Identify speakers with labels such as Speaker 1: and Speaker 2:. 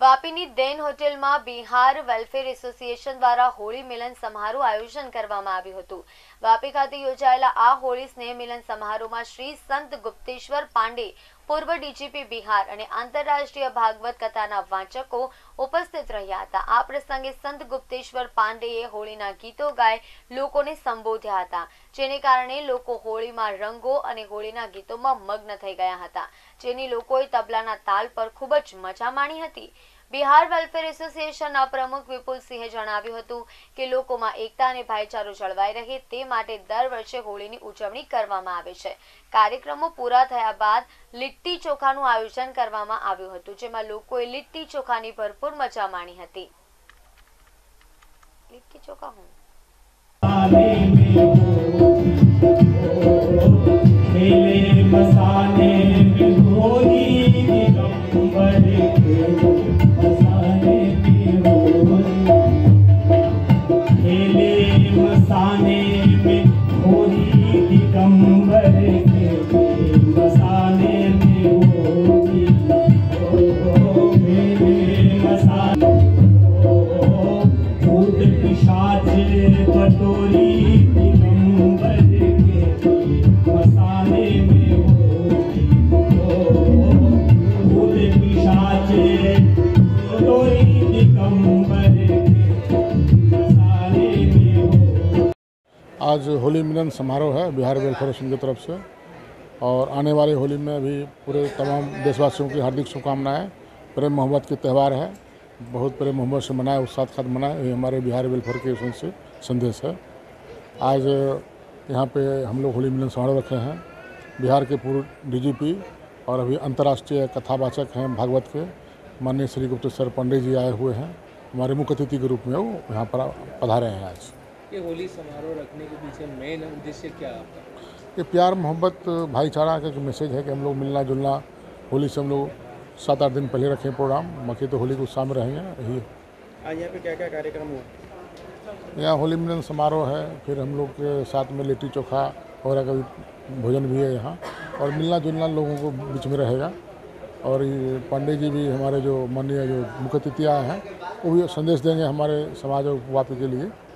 Speaker 1: વાપીની દેન હોટેલમાં Bihar welfare association દ્વારા હોળી મિલન સમારોહ આયોજન કરવામાં આવ્યું હતું। વાપી ખાતે યોજાયેલા આ હોળી સ્નેહ મિલન સમારોહમાં શ્રી સંત ગુપ્તેશ્વર પાંડે, પૂર્વ ડીજીપી બિહાર અને આંતરરાષ્ટ્રીય ભાગવત કથાના વાંચકો ઉપસ્થિત રહ્યા હતા। આ પ્રસંગે સંત ગુપ્તેશ્વર પાંડેએ હોળીના ગીતો ગાઈ લોકોને સંબોધ્યા હતા, જેને કારણે લોકો હોળીમાં રંગો અને હોળીના ગીતોમાં મગ્ન થઈ ગયા હતા, જેની લોકોએ તબલાના તાલ પર ખૂબ જ મજા માણી હતી। બિહાર વેલફેર એસોસિએશનના પ્રમુખ વિપુલસિંહે જણાવ્યું હતું કે લોકોમાં એકતા અને ભાઈચારો જળવાઈ રહે તે માટે દર વર્ષે હોળીની ઉજવણી કરવામાં આવે છે। કાર્યક્રમો પૂરા થયા બાદ लिट्टी चोखाનું આયોજન કરવામાં આવ્યું હતું, જેમાં લોકોએ लिट्टी ચોખાની ભરપૂર મજા માણી હતી। लिट्टी ચોખા
Speaker 2: आज होली मिलन समारोह है बिहार वेलफेयर एसोसिएशन की तरफ से और आने वाली होली में भी पूरे तमाम देशवासियों की हार्दिक शुभकामनाएं। प्रेम मोहब्बत के त्यौहार है, बहुत प्रेम मोहब्बत से मनाए, उत्साह के साथ मनाए, ये हमारे बिहार वेलफेयर के एसोसिएशन से संदेश है। आज यहाँ पे हम लोग होली मिलन समारोह रखे हैं। बिहार के पूर्व डीजीपी और अभी अंतर्राष्ट्रीय कथावाचक हैं भागवत के माननीय श्री गुप्तेश्वर पंडित जी आए हुए हैं, हमारे मुख्य अतिथि के रूप में वो यहाँ पर पधारे हैं। आज
Speaker 3: ये होली समारोह रखने के पीछे मेन उद्देश्य क्या है आपका?
Speaker 2: ये प्यार मोहब्बत भाईचारा का मैसेज है कि हम लोग मिलना जुलना, होली से हम लोग 7-8 दिन पहले रखें प्रोग्राम, बाकी तो होली के उत्साह में रहेंगे। यही
Speaker 3: आज यहाँ पे क्या क्या कार्यक्रम हुआ?
Speaker 2: यहाँ होली मिलन समारोह है, फिर हम लोग के साथ में लिट्टी चोखा वगैरह का भी भोजन भी है यहाँ, और मिलना जुलना लोगों को बीच में रहेगा। और ये पंडित जी भी हमारे जो माननीय जो मुख्य अतिथि आए हैं वो भी संदेश देंगे हमारे समाज और वापी के लिए।